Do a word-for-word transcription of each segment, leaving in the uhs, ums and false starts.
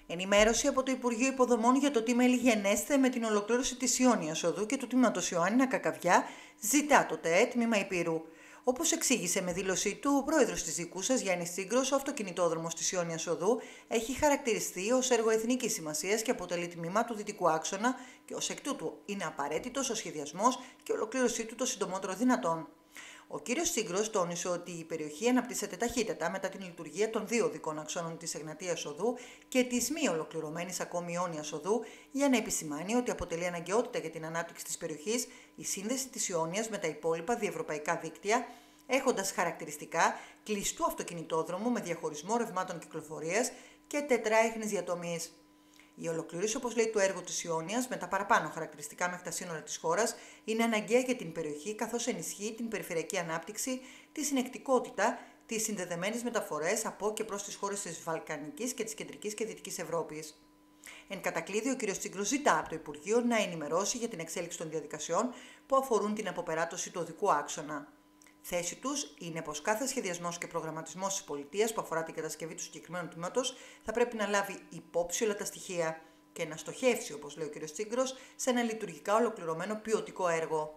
Ενημέρωση από το Υπουργείο Υποδομών για το τι μέλη γενέστε με την ολοκλήρωση της Ιόνιας Οδού και του τμήματος Ιωάννινα Κακαβιά, ζητά το ΤΕΕ Τμήμα Ηπειρού. Όπως εξήγησε με δήλωσή του ο πρόεδρος της Δικούσας, Γιάννης Τσίγκρος, ο αυτοκινητόδρομος της Ιόνιας Οδού έχει χαρακτηριστεί ως έργο εθνικής σημασίας και αποτελεί τμήμα του δυτικού άξονα και ως εκ τούτου είναι απαραίτητος ο σχεδιασμός και ολοκλήρωσή του το συντομότερο δυνατόν. Ο κύριος Τσίγκρος τόνισε ότι η περιοχή αναπτύσσεται ταχύτατα μετά την λειτουργία των δύο οδικών αξώνων της Εγνατίας Οδού και της μη ολοκληρωμένης ακόμη Ιόνιας Οδού, για να επισημάνει ότι αποτελεί αναγκαιότητα για την ανάπτυξη της περιοχής η σύνδεση της Ιόνιας με τα υπόλοιπα διευρωπαϊκά δίκτυα, έχοντας χαρακτηριστικά κλειστού αυτοκινητόδρομου με διαχωρισμό ρευμάτων κυκλοφορίας και τετράιχνης διατομής. Η ολοκλήρωση, όπως λέει, του έργου της Ιόνιας με τα παραπάνω χαρακτηριστικά μέχρι τα σύνορα της χώρας είναι αναγκαία για την περιοχή, καθώς ενισχύει την περιφερειακή ανάπτυξη, τη συνεκτικότητα, τις συνδεδεμένες μεταφορές από και προς τις χώρες της Βαλκανικής και της Κεντρικής και Δυτικής Ευρώπης. Εν κατακλείδη, ο κ. Τσίγκρος ζητά από το Υπουργείο να ενημερώσει για την εξέλιξη των διαδικασιών που αφορούν την αποπεράτωση του οδικού άξονα. Θέση τους είναι πως κάθε σχεδιασμός και προγραμματισμός της πολιτείας που αφορά την κατασκευή του συγκεκριμένου τμήματος θα πρέπει να λάβει υπόψη όλα τα στοιχεία και να στοχεύσει, όπως λέει ο κ. Τσίγκρος, σε ένα λειτουργικά ολοκληρωμένο ποιοτικό έργο.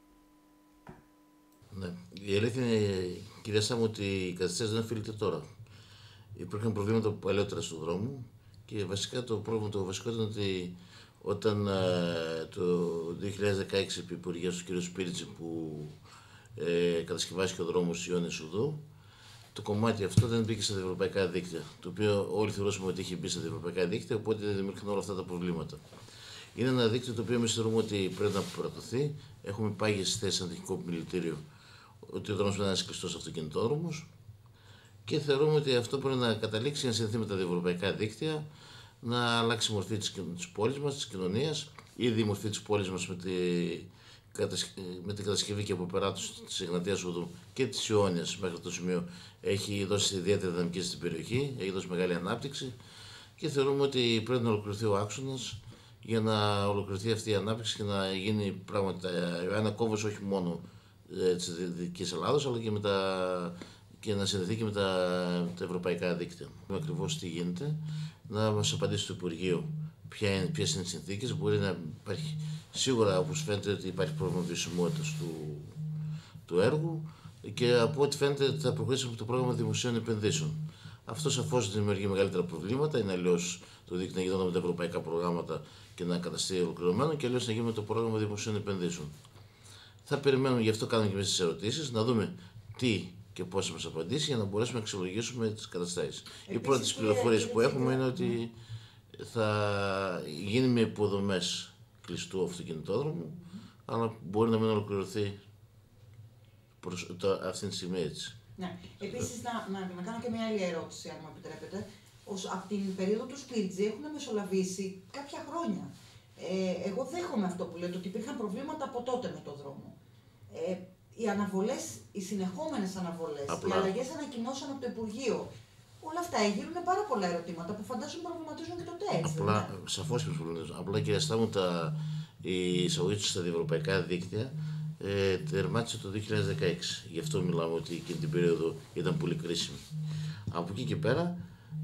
Ναι. Η αλήθεια είναι, κυρία Σάμου, ότι η καθυστέρηση δεν οφείλεται τώρα. Υπήρχαν προβλήματα παλαιότερα στον δρόμο και βασικά το πρόβλημα το βασικό ήταν ότι όταν ε, το δύο χιλιάδες δεκαέξι επί υπουργείας του κ. Σπίριτση που Ε, κατασκευάστηκε ο δρόμος Ιόνιας Οδού, το κομμάτι αυτό δεν μπήκε στα ευρωπαϊκά δίκτυα. Το οποίο όλοι θεωρούσαμε ότι είχε μπει στα ευρωπαϊκά δίκτυα, οπότε δημιουργήθηκαν όλα αυτά τα προβλήματα. Είναι ένα δίκτυο το οποίο εμείς θεωρούμε ότι πρέπει να αποπερατωθεί. Έχουμε πάγιες θέσεις αντιχικό μιλητήριο ότι ο δρόμος πρέπει να είναι κλειστός αυτοκινητόδρομος και θεωρούμε ότι αυτό μπορεί να καταλήξει να συνδεθεί με τα ευρωπαϊκά δίκτυα, να αλλάξει η μορφή της πόλης μας, της κοινωνίας, ήδη η μορφή της πόλης μας με τη. με την κατασκευή και αποπεράτωση της Εγνατίας Οδού και της Ιόνιας μέχρι το σημείο έχει δώσει ιδιαίτερη δυναμική στην περιοχή, έχει δώσει μεγάλη ανάπτυξη και θεωρούμε ότι πρέπει να ολοκληρωθεί ο άξονας για να ολοκληρωθεί αυτή η ανάπτυξη και να γίνει πράγματι ένα κόμβος όχι μόνο ε, της Δυτικής Ελλάδος αλλά και, με τα, και να συνδεθεί και με τα, τα ευρωπαϊκά δίκτυα. Ακριβώς τι γίνεται, να μας απαντήσει το Υπουργείο ποιες είναι οι συνθήκες, μπορεί να υπάρχει. Σίγουρα, όπως φαίνεται, ότι υπάρχει πρόβλημα βιωσιμότητας του, του έργου και από ό,τι φαίνεται θα προχωρήσουμε από το πρόγραμμα δημοσίων επενδύσεων. Αυτό σαφώς δημιουργεί μεγαλύτερα προβλήματα. Είναι αλλιώς το δίκτυο να γινόταν με τα ευρωπαϊκά προγράμματα και να καταστεί ολοκληρωμένο και αλλιώς να γίνει με το πρόγραμμα δημοσίων επενδύσεων. Θα περιμένουμε, γι' αυτό κάνουμε και εμείς τις ερωτήσεις, να δούμε τι και πώς θα μας απαντήσει για να μπορέσουμε να αξιολογήσουμε τις καταστάσεις. Οι πρώτες πληροφορίες που έχουμε είναι ότι θα γίνει με υποδομές κλειστού αυτοκινητόδρομου, mm-hmm. αλλά μπορεί να μην ολοκληρωθεί προς το, αυτή τη στιγμή έτσι. Ναι. Επίσης, να, να, να κάνω και μια άλλη ερώτηση, αν μου επιτρέπετε. Ως, από την περίοδο του Σπίρτζη έχουν μεσολαβήσει κάποια χρόνια. Ε, εγώ δέχομαι αυτό που λέτε, ότι υπήρχαν προβλήματα από τότε με το δρόμο. Ε, οι αναβολές, οι συνεχόμενες αναβολές, Απλά. οι αλλαγές ανακοινώσαν από το Υπουργείο. Όλα αυτά γύρουν πάρα πολλά ερωτήματα που φαντάζομαι προβληματίζουν και το ΤΕΕ. Απλά, σαφώς και προβληματίζουν. Απλά, κυρία Στάμου, τα, η εισαγωγή του στα διευρωπαϊκά δίκτυα ε, τερμάτισε το δύο χιλιάδες δεκαέξι. Γι' αυτό μιλάμε ότι εκείνη την περίοδο ήταν πολύ κρίσιμη. Από εκεί και πέρα,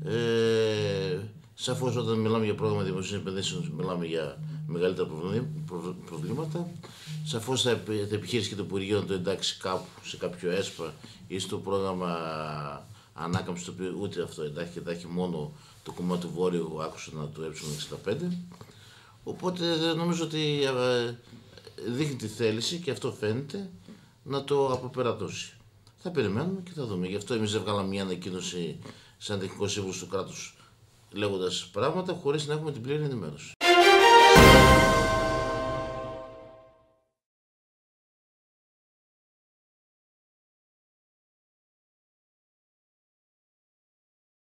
ε, σαφώς όταν μιλάμε για πρόγραμμα δημοσίων επενδύσεων, μιλάμε για μεγαλύτερα προβλήματα. Σαφώς θα, θα επιχείρησε και το Υπουργείο να το εντάξει κάπου σε κάποιο ΕΣΠΑ ή στο πρόγραμμα ανάκαμψη, το οποίο ούτε αυτό εντάχει, εντάχει μόνο το κομμάτι του βόρειου άκουσνα του ε εξήντα πέντε. Οπότε νομίζω ότι δείχνει τη θέληση και αυτό φαίνεται να το αποπερατώσει. Θα περιμένουμε και θα δούμε. Γι' αυτό εμείς δεν βγάλαμε μια ανακοίνωση σαν τεχνικό σύμβουλο του κράτους λέγοντας πράγματα χωρίς να έχουμε την πλήρη ενημέρωση.